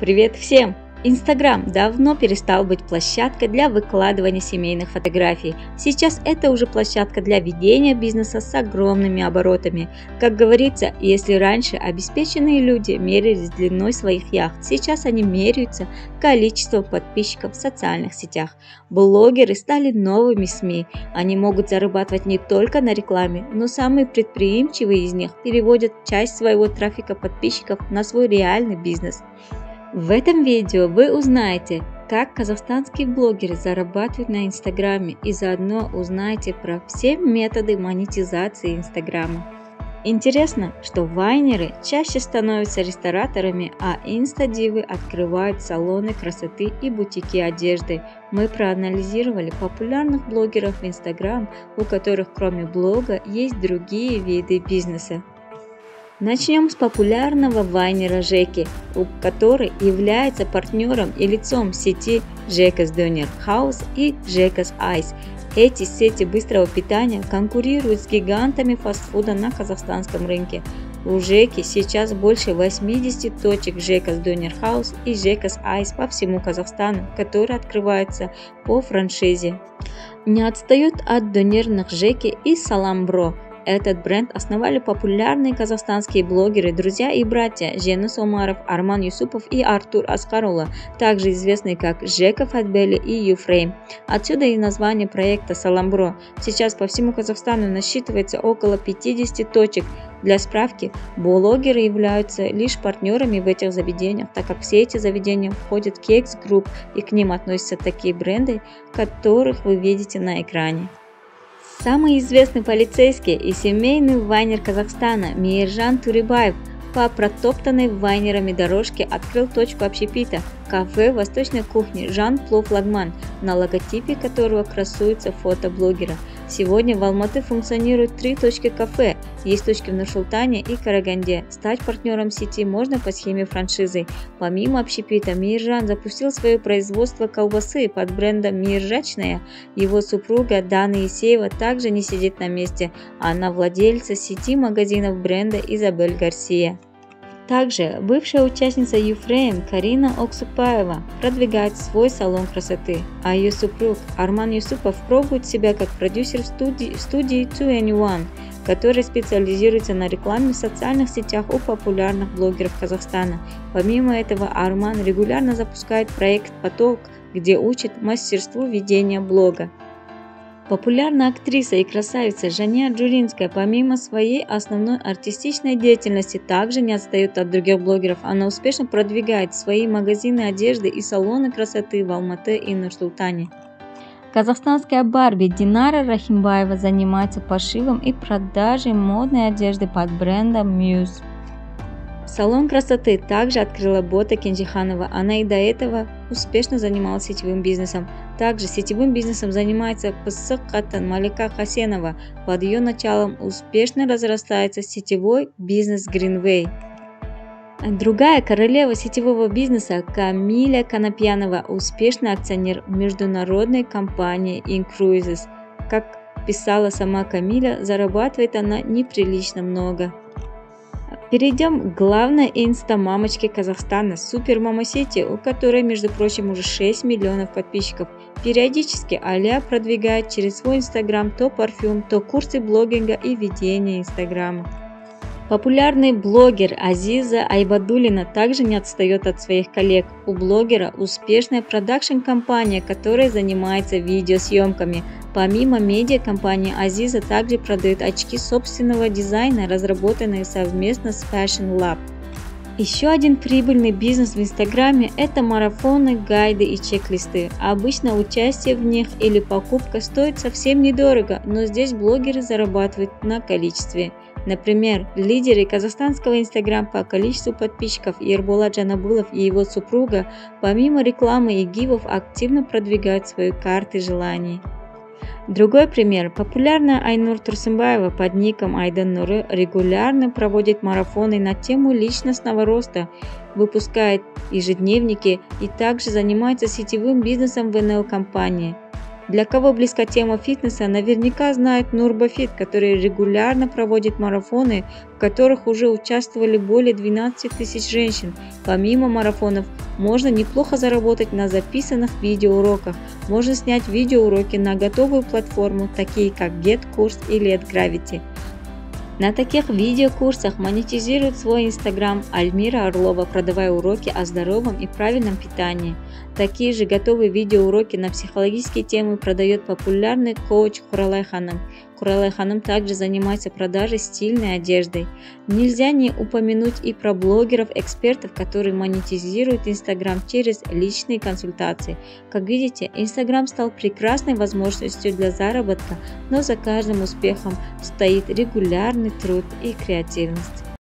Привет всем! Инстаграм давно перестал быть площадкой для выкладывания семейных фотографий. Сейчас это уже площадка для ведения бизнеса с огромными оборотами. Как говорится, если раньше обеспеченные люди мерились длиной своих яхт, сейчас они меряются количеством подписчиков в социальных сетях. Блогеры стали новыми СМИ. Они могут зарабатывать не только на рекламе, но самые предприимчивые из них переводят часть своего трафика подписчиков на свой реальный бизнес. В этом видео вы узнаете, как казахстанские блогеры зарабатывают на Инстаграме, и заодно узнаете про все методы монетизации Инстаграма. Интересно, что вайнеры чаще становятся рестораторами, а инстадивы открывают салоны красоты и бутики одежды. Мы проанализировали популярных блогеров в Инстаграм, у которых кроме блога есть другие виды бизнеса. Начнем с популярного вайнера Жеки, который является партнером и лицом сети Жекас Донер Хаус и Жекас Айс. Эти сети быстрого питания конкурируют с гигантами фастфуда на казахстанском рынке. У Жеки сейчас больше 80 точек Жекас Донер Хаус и Жекас Айс по всему Казахстану, которые открываются по франшизе. Не отстают от донерных Жеки и Салам Бро. Этот бренд основали популярные казахстанские блогеры, друзья и братья Женус Омаров, Арман Юсупов и Артур Аскарулла, также известные как Жека Фатбели и Юфрейм. Отсюда и название проекта Саламбро. Сейчас по всему Казахстану насчитывается около 50 точек. Для справки, блогеры являются лишь партнерами в этих заведениях, так как все эти заведения входят в Кекс Групп, и к ним относятся такие бренды, которых вы видите на экране. Самый известный полицейский и семейный вайнер Казахстана Мейиржан Турибаев по протоптанной вайнерами дорожке открыл точку общепита – кафе восточной кухни Жан Плов Лагман, на логотипе которого красуется фото блогера. Сегодня в Алматы функционируют 3 точки кафе, есть точки в Нур-Султане и Караганде. Стать партнером сети можно по схеме франшизы. Помимо общепита, Мейиржан запустил свое производство колбасы под брендом Мейиржачная. Его супруга Дана Есеева также не сидит на месте, она владельца сети магазинов бренда Изабель Гарсия. Также бывшая участница Юфрейм Карина Оксукпаева продвигает свой салон красоты, а ее супруг Арман Юсупов пробует себя как продюсер в студии 2NE1, который специализируется на рекламе в социальных сетях у популярных блогеров Казахстана. Помимо этого, Арман регулярно запускает проект «Поток», где учит мастерству ведения блога. Популярная актриса и красавица Жания Джуринская помимо своей основной артистичной деятельности также не отстает от других блогеров. Она успешно продвигает свои магазины одежды и салоны красоты в Алматы и Нур-Султане. Казахстанская Барби Динара Рахимбаева занимается пошивом и продажей модной одежды под брендом Muse. Салон красоты также открыла Бота Кенжиханова, она и до этого успешно занималась сетевым бизнесом. Также сетевым бизнесом занимается Пысык Каттан Малика Хасенова, под ее началом успешно разрастается сетевой бизнес Greenway. Другая королева сетевого бизнеса Камиля Конопьянова, успешный акционер международной компании Incruises. Как писала сама Камиля, зарабатывает она неприлично много. Перейдем к главной инста-мамочке Казахстана, Супермама Сети, у которой, между прочим, уже 6 миллионов подписчиков. Периодически Аля продвигает через свой инстаграм то парфюм, то курсы блогинга и ведения инстаграма. Популярный блогер Азиза Айбадуллина также не отстает от своих коллег. У блогера успешная продакшн-компания, которая занимается видеосъемками. Помимо медиакомпании, Азиза также продает очки собственного дизайна, разработанные совместно с Fashion Lab. Еще один прибыльный бизнес в Инстаграме – это марафоны, гайды и чек-листы. Обычно участие в них или покупка стоит совсем недорого, но здесь блогеры зарабатывают на количестве. Например, лидеры казахстанского Инстаграм по количеству подписчиков Ерболат Жанабулов и его супруга помимо рекламы и гивов активно продвигают свои карты желаний. Другой пример. Популярная Айнур Турсынбаева под ником Айдан Нуры регулярно проводит марафоны на тему личностного роста, выпускает ежедневники и также занимается сетевым бизнесом в НЛ-компании. Для кого близка тема фитнеса, наверняка знает Нурбафит, который регулярно проводит марафоны, в которых уже участвовали более 12 тысяч женщин. Помимо марафонов, можно неплохо заработать на записанных видеоуроках. Можно снять видеоуроки на готовую платформу, такие как GetCourse или AdGravity. На таких видеокурсах монетизирует свой инстаграм Альмира Орлова, продавая уроки о здоровом и правильном питании. Такие же готовые видеоуроки на психологические темы продает популярный коуч Куралай Ханым. Куралай Ханым также занимается продажей стильной одежды. Нельзя не упомянуть и про блогеров-экспертов, которые монетизируют инстаграм через личные консультации. Как видите, инстаграм стал прекрасной возможностью для заработка, но за каждым успехом стоит регулярный труд и креативность.